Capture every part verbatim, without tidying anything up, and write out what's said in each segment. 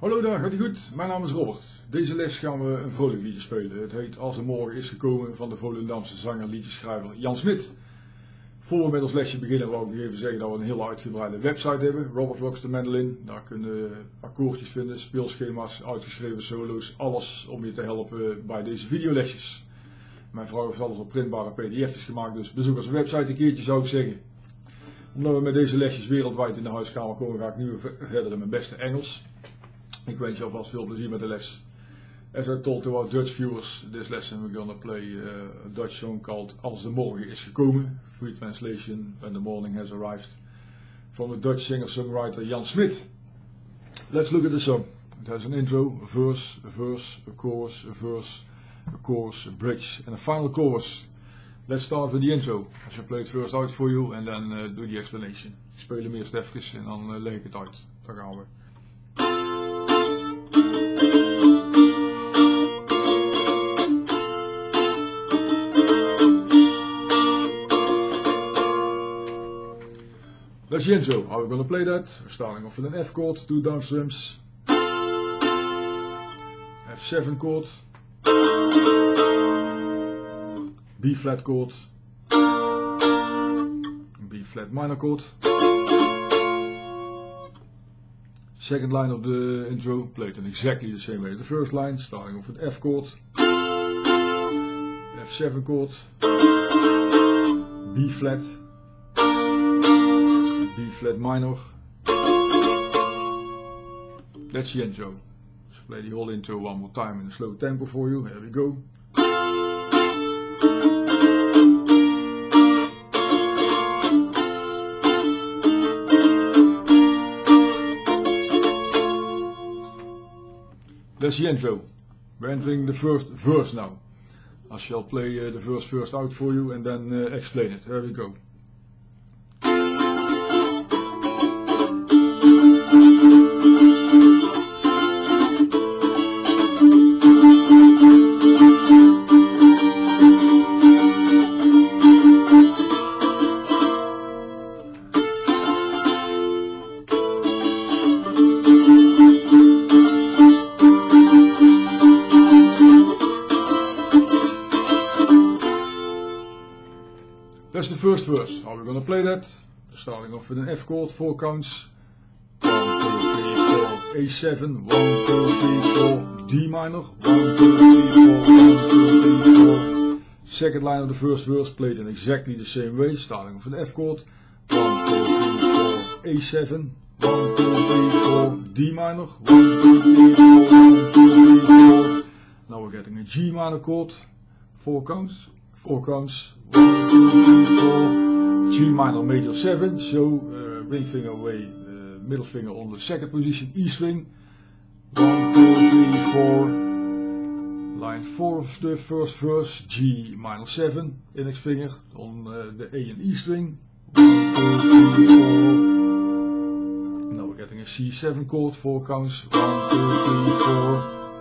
Hallo daar, gaat ie goed? Mijn naam is Robert. Deze les gaan we een vrolijk liedje spelen. Het heet Als de Morgen is gekomen van de Volendamse zanger en liedjeschrijver Jan Smit. Voor we met ons lesje beginnen wou ik even zeggen dat we een heel uitgebreide website hebben. Robert Rocks the Mandolin. Daar kunnen we akkoordjes vinden, speelschema's, uitgeschreven solo's. Alles om je te helpen bij deze videolesjes. Mijn vrouw heeft alles op printbare pdf's gemaakt, dus bezoek onze website een keertje zou ik zeggen. Omdat we met deze lesjes wereldwijd in de huiskamer komen, ga ik nu verder in mijn beste Engels. Ik wens je alvast veel plezier met de les. As I told to our Dutch viewers, this lesson we're gonna play uh, a Dutch song called Als de Morgen is gekomen. Free translation, When the Morning has arrived. From the Dutch singer-songwriter Jan Smit. Let's look at the song. It has an intro, a verse, a verse, a chorus, a verse, a chorus, a bridge and a final chorus. Let's start with the intro. I shall play it first out for you and then uh, do the explanation. Ik speel hem eerst even en dan uh, leg ik het uit. Daar gaan we. That's the intro. How we're going to play that? We're starting off with an F chord, two down strums, F seven chord, B flat chord, B flat minor chord. Second line of the intro, played in exactly the same way as the first line, starting off with F chord, F seven chord, B flat, B flat minor. That's the intro. Let's play the whole intro one more time in a slow tempo for you. Here we go. That's the intro. We're entering the first verse now. I shall play uh, the verse first out for you and then uh, explain it. Here we go. That's the first verse. How we're going to play that? Starting off with an F chord, four counts. one, two, three, four, A seven, one, two, three, four, D minor, one, two, three, four, one, two, three, four. Second line of the first verse played in exactly the same way, starting off with an F chord. one, two, three, four, A seven, one, two, three, four, D minor, one, two, three, four, one, two, three, four. Now we're getting a G minor chord, four counts, four counts. one, two, three, four, G minor major seven, so uh, ring finger away, uh, middle finger on the second position, E string, one, two, three, four, line four of the first verse, G minor seven, index finger on uh, the A and E string, one, two, three, four, now we're getting a C seven chord, four counts, one, two, three, four,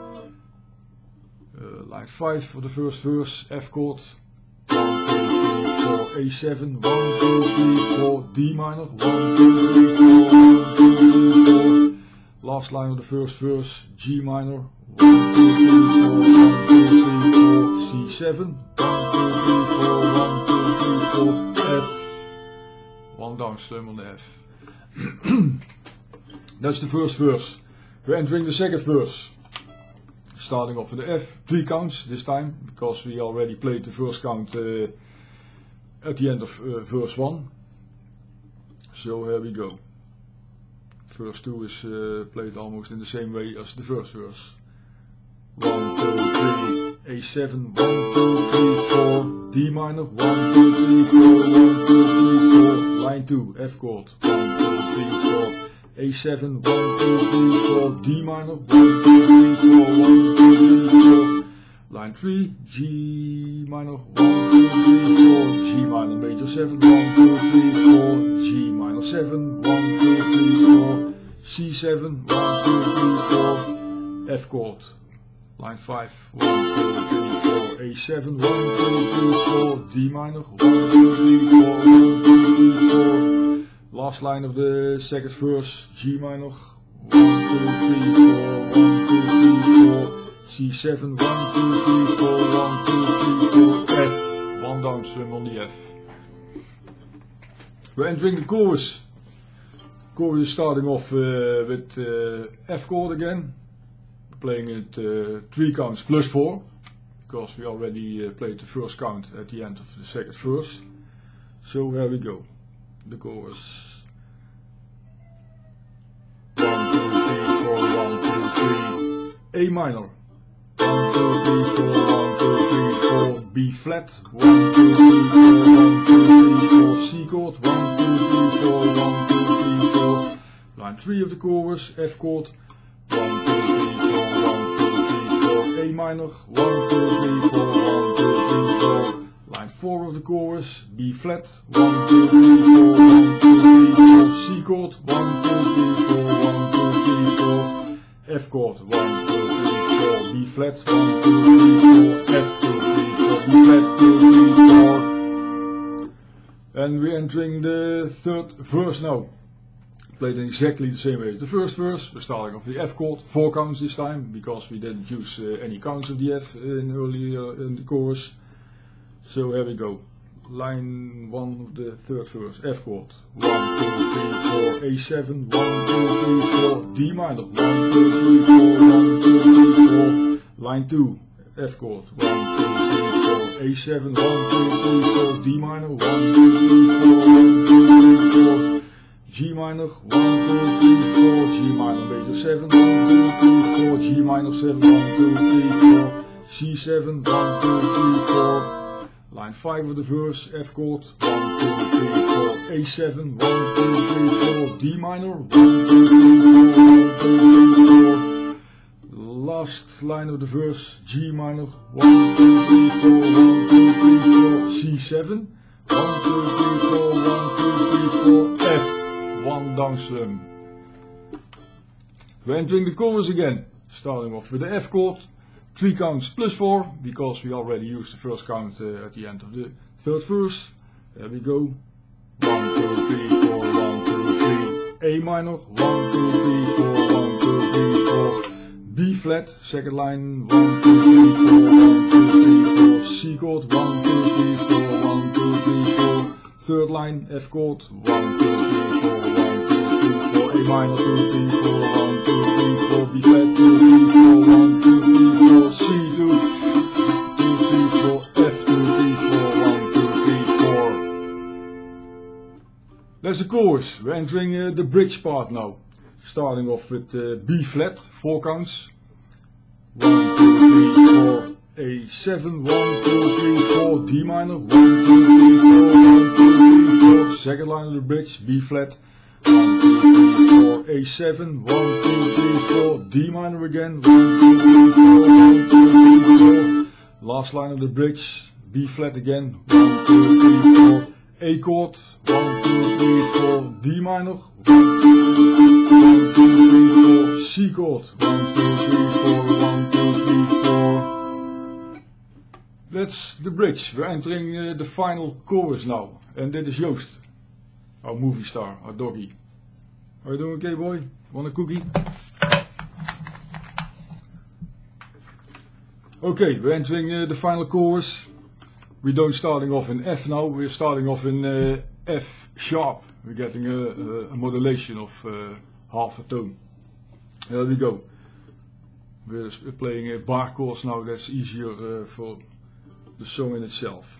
uh, line five for the first verse, F chord, one, two, three, four, A seven, one, two, three, four, D minor, one, two, three, four, one, two, three, four. Last line of the first verse, G minor, one, two, three, four, one, two, three, four, C seven, one, two, three, four, one, two, three, four, F. One down strum on the F. That's the first verse. We're entering the second verse. Starting off with the F, three counts this time, because we already played the first count uh, at the end of uh, verse one. So here we go. Verse two is uh, played almost in the same way as the first verse. one, two, three, A seven, one, two, three, four, D minor, one, two, three, four, one, two, three, four, line two, F chord, one, two, three, four, A seven, one, two, three, four, D minor, one, two, three, four, one, two, three, four, line three, G minor, one, two, three, four, G minor major seven, one, two, three, four, G minor seven, one, two, three, four, C seven, one, two, three, four, F chord, line five, one, two, three, four, A seven, one, two, three, four, D minor, one, two, three, four, one, two, three, four. Last line of the second verse, G minor, one, two, three, four, one, two, three, four, C seven, one, two, three, four, one, two, three, four, F, one down strum on the F. We're entering the chorus. Chorus is starting off uh, with uh, F chord again. We're playing it uh, three counts plus four, because we already uh, played the first count at the end of the second verse. So here we go, the chorus. one, two, three, four, one, two, three, A minor. one, two, three, four, one, two, three, four, B flat. one, two, three, four, one, two, three, four, C chord. one, two, three, four, one, two, three, four. Line three of the chorus, F chord. one, two, three, four, one, two, three, four, A minor. one, two, three, four, one, two, three, four. Line four of the chorus, B flat. one, two, three, four, one, two, three, four, C chord. one, two, three, four, one, two, three, four. F chord. one, two, three, four, B flat. one, two, three, four, F, two, three, four, B flat, two, three, four. And we're entering the third verse now. Played in exactly the same way as the first verse. We're starting off the F chord, four counts this time, because we didn't use uh, any counts of the F in earlier in the chorus. So here we go. Line one of the third verse, F chord. one, two, three, four, A seven, one, two, three, four, D minor. one, two, three, four, one, two, three, four. Line two, F chord. one, two, three, four, A seven, one, two, three, four, D minor. one, two, three, four, one, two, three, four. G minor, one, two, three, four, G minor major seven, one, two, three, four, G minor seven, one, two, three, four, C seven, one, two, three, four. Line five of the verse, F chord, one, two, three, four, A seven, one, two, three, four, D minor, one, two, three, four, one, two, three, four. Last line of the verse, G minor, one, two, three, four, one, two, three, four, C seven, one, two, three, four, one, two, three, four, F, one down strum. We're entering the chorus again, starting off with the F chord. Three counts plus four, because we already used the first count uh, at the end of the third verse. There we go. one, two, three, four, one, two, three. A minor. one, two, three, four, one, two, three, four. B flat. Second line. one, two, three, four, one, two, three, four. C chord. one, two, three, four, one, two, three, four. Third line. F chord. one, two, three, four, one, two, three, four. A minor. two, three, four, one, two, three, four. B flat. two, three, four, one, two, three, four. C two, two, three, four, F two, three, four, one, two, three, four. That's the chorus. We're entering uh, the bridge part now. Starting off with uh, B flat, four counts. one, two, three, four, A seven, one, two, three, four, D minor, one, two, three, four, one, two, three, four. Second line of the bridge, B flat. one, two, three, four, A seven, one, two, three, four, D minor again, one, two, three, four, one, two, three, four. Last line of the bridge, B flat again, one, two, three, four, A chord, one, two, three, four, D minor, one, two, three, four, C chord, one, two, three, four, one, two, three, four. That's the bridge. We're entering uh, the final chorus now, and dit is Joost. Our movie star, our doggy. How you doing, okay, boy? Want a cookie? Okay, we're entering uh, the final chorus. We don't starting off in F now. We're starting off in uh, F sharp. We're getting a, a, a modulation of uh, half a tone. There we go. We're playing a bar chords now. That's easier uh, for the song in itself.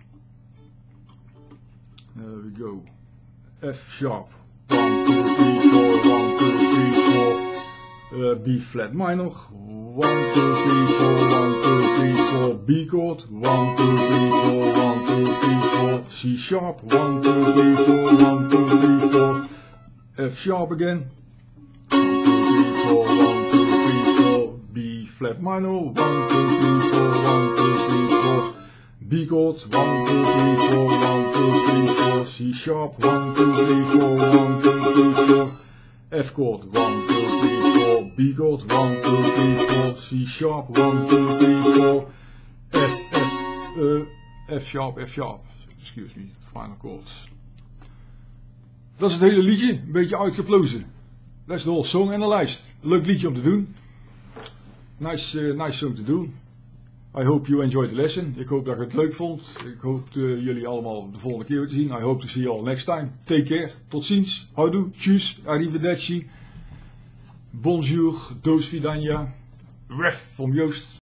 There we go. F sharp, one, two, three, four, one, two, three, four, uh, B flat minor, one, two, three, four, one, two, three, four, B chord, one, two, three, four, one, two, three, four, C sharp, one, two, three, four, one, two, three, four, F sharp again, one, two, three, four, one, two, three, four, B flat minor, one, two, three, four, one, two, three, four, B chord, one, two, three, four, one, two, three, four, C sharp, one, two, three, four, one, two, three, four, F chord, one, two, three, four, B chord, one, two, three, four, C sharp, one, two, three, four, F, F, uh, F sharp, F sharp, excuse me, final chords. Dat is het hele liedje, een beetje uitgeplozen. That's the whole song en de lijst. Leuk liedje om te doen. Nice, uh, nice song to do. I hope you enjoyed the lesson. Ik hoop dat je het leuk vond. Ik hoop uh, jullie allemaal de volgende keer weer te zien. I hope to see you all next time. Take care. Tot ziens. Houdoe. Tjus. Arrivederci. Bonjour. Do svidania. Ref from Joost.